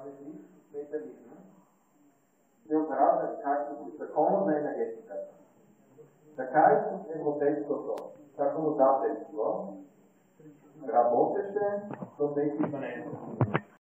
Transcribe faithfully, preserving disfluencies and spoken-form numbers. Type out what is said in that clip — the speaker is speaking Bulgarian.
двадесет пета година се оказа както законна енергетиката, така и с европейското законодателство работеше до две хиляди и дванадесета година.